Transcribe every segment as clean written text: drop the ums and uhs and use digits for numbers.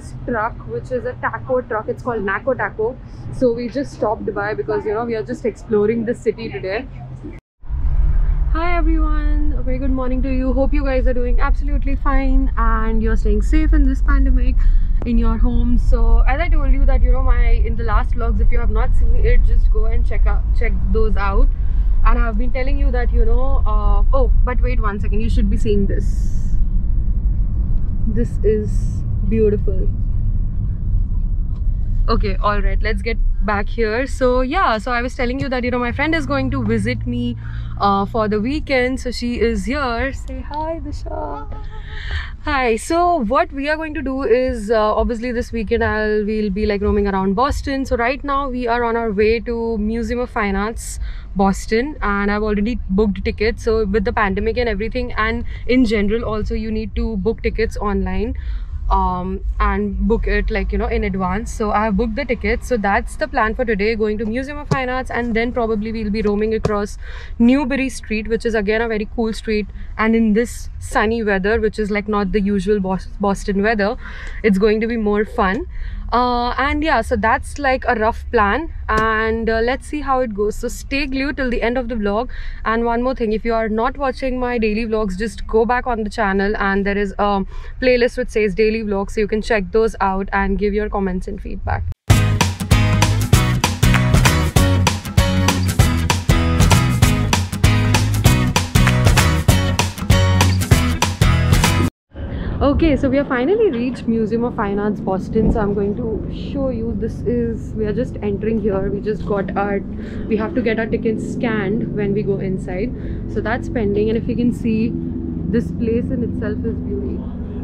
this truck, which is a taco truck. It's called Naco Taco. So we just stopped by because, you know, we are just exploring the city today. Hi everyone, a very good morning to you. Hope you guys are doing absolutely fine and you're staying safe in this pandemic in your homes. So as I told you that, you know, in the last vlogs, if you have not seen it, just go and check those out. And I've been telling you that, you know, oh, but wait one second, you should be seeing this. This is beautiful. Okay, all right, let's get back here. So yeah, so I was telling you that, you know, my friend is going to visit me for the weekend. So she is here. Say hi, Disha. Hi. So what we are going to do is obviously this weekend we'll be like roaming around Boston. So right now we are on our way to Museum of Fine Arts Boston, and I've already booked tickets. So with the pandemic and everything, and in general also, you need to book tickets online and book it, like, you know, in advance. So I have booked the tickets. So that's the plan for today, going to Museum of Fine Arts, and then probably we'll be roaming across Newbury Street, which is again a very cool street, and in this sunny weather, which is like not the usual Boston weather, it's going to be more fun. And yeah, so that's like a rough plan, and let's see how it goes. So stay glued till the end of the vlog. And one more thing, if you are not watching my daily vlogs, just go back on the channel and there is a playlist which says daily vlogs, so you can check those out and give your comments and feedback. Okay, so we have finally reached Museum of Fine Arts Boston. So I'm going to show you. We are just entering here. We have to get our tickets scanned when we go inside. So that's pending, and if you can see, this place in itself is beauty.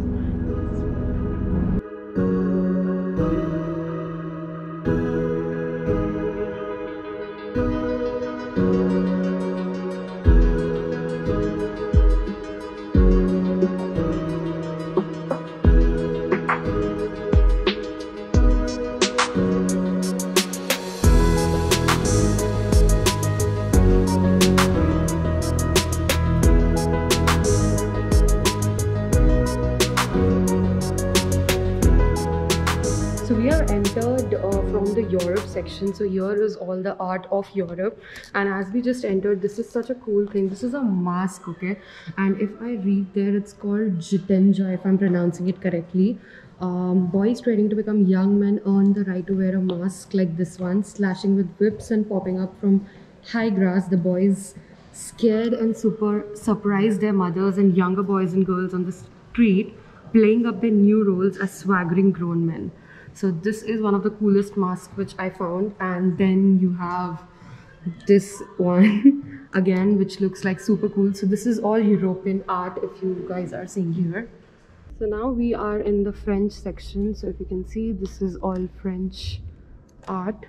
So we are entered from the Europe section. So here is all the art of Europe, and as we just entered, this is such a cool thing. This is a mask, okay, and if I read there, it's called Jitenja, if I'm pronouncing it correctly. Boys training to become young men earn the right to wear a mask like this one, slashing with whips and popping up from high grass. The boys scared and surprised their mothers and younger boys and girls on the street, playing up their new roles as swaggering grown men. So this is one of the coolest masks which I found. And then you have this one again, which looks like super cool. So this is all European art, if you guys are seeing here. So now we are in the French section. So if you can see, this is all French art.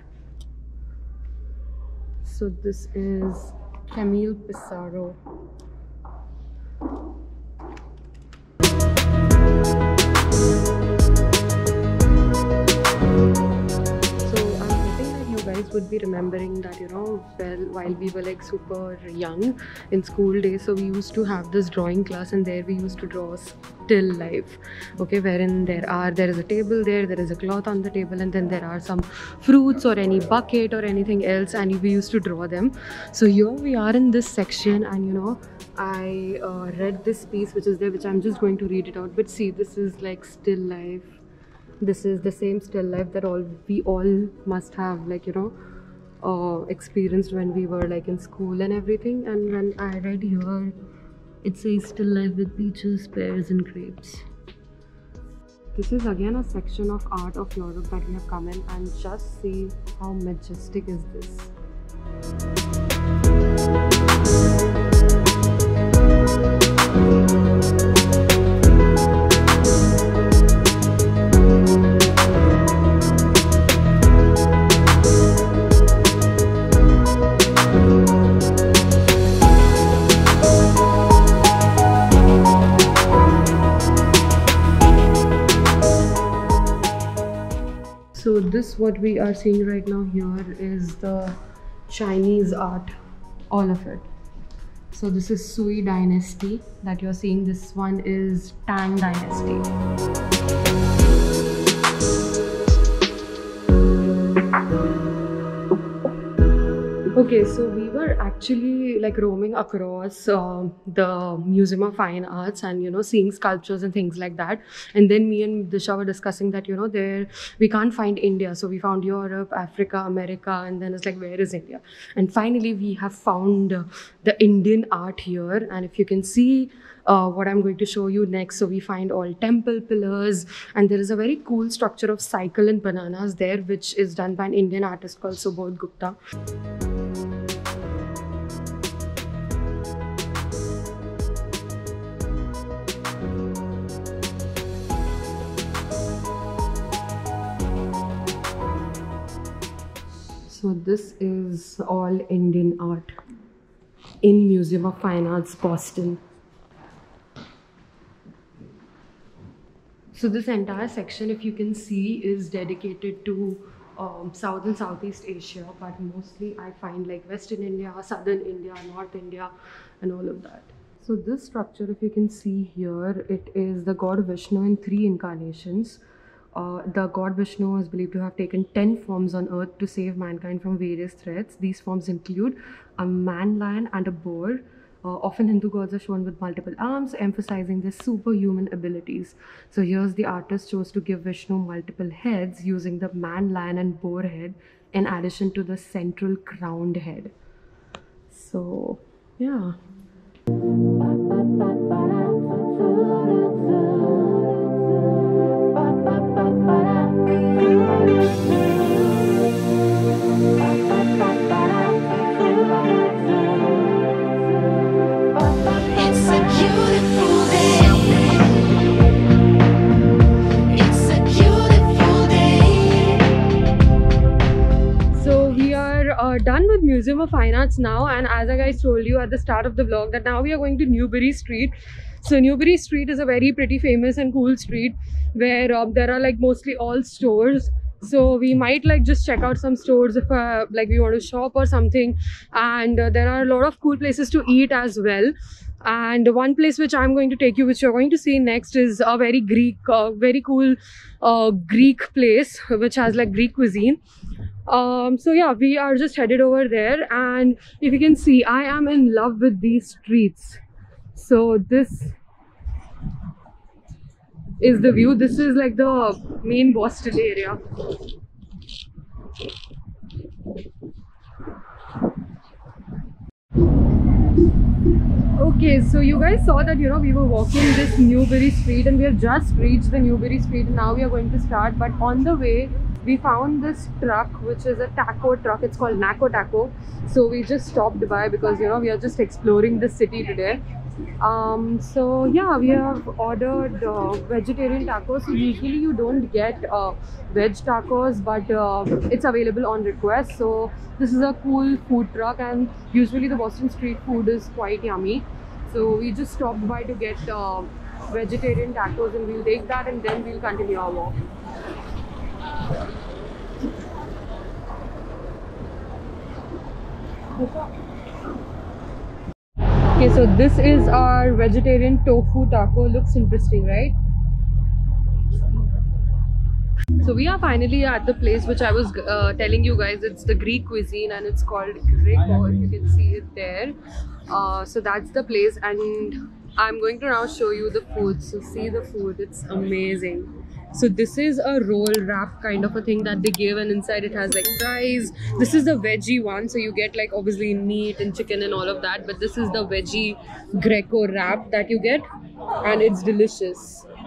So this is Camille Pissarro. Would be remembering that, you know, while we were like super young in school days, so we used to have this drawing class, and there we used to draw still life, okay, wherein there is a table there is a cloth on the table, and then there are some fruits or any bucket or anything else, and we used to draw them. So here we are in this section, and you know, I read this piece which is there, which I'm just going to read it out. But see, this is like still life. This is the same still life that we all must have, like, you know, experienced when we were like in school and everything. And when I read here, it says still life with peaches, pears and grapes. This is again a section of art of Europe that we have come in, and just see how majestic is this. So this, what we are seeing right now here, is the Chinese art, all of it. So this is Sui Dynasty that you're seeing. This one is Tang Dynasty. Okay, so we were actually like roaming across the Museum of Fine Arts and seeing sculptures and things like that. And then me and Disha were discussing that there we can't find India, so we found Europe, Africa, America, and then it's like, where is India? And finally we have found the Indian art here. And if you can see what I'm going to show you next, so we find all temple pillars, and there is a very cool structure of cycle and bananas there, which is done by an Indian artist called Subodh Gupta. So this is all Indian art in Museum of Fine Arts, Boston. So this entire section, if you can see, is dedicated to South and Southeast Asia, but mostly I find like Western India, Southern India, North India, and all of that. So this structure, if you can see here, it is the god Vishnu in 3 incarnations. The god Vishnu is believed to have taken 10 forms on earth to save mankind from various threats. These forms include a man lion and a boar. Often Hindu gods are shown with multiple arms, emphasizing their superhuman abilities. So here's the artist chose to give Vishnu multiple heads using the man, lion and boar head in addition to the central crowned head. So yeah. Done with Museum of Fine Arts now, and as I guys told you at the start of the vlog that now we are going to Newbury Street. So Newbury Street is a very pretty famous and cool street where there are like mostly all stores. So we might like just check out some stores if like we want to shop or something, and there are a lot of cool places to eat as well. And one place which I'm going to take you, which you're going to see next, is a very very cool Greek place which has like Greek cuisine. So yeah, we are just headed over there, and if you can see, I am in love with these streets. So this is the view. This is like the main Boston area. Okay, so you guys saw that we were walking this Newbury Street, and we have just reached the Newbury Street, and now we are going to start. But on the way we found this truck, which is a taco truck. It's called Naco Taco. So we just stopped by because we are just exploring the city today. So yeah, we have ordered vegetarian tacos. So usually you don't get veg tacos, but it's available on request. So this is a cool food truck, and usually the Boston street food is quite yummy. So we just stopped by to get vegetarian tacos, and we'll take that and then we'll continue our walk. Okay, so this is our vegetarian tofu taco. Looks interesting, right? So we are finally at the place which I was telling you guys. It's the Greek cuisine, and it's called Greco, if you can see it there. So that's the place, and I'm going to now show you the food. So see the food, it's amazing. So this is a roll wrap kind of a thing that they give, and inside it has like fries. This is the veggie one, so you get like obviously meat and chicken and all of that, but this is the veggie Greco wrap that you get, and it's delicious.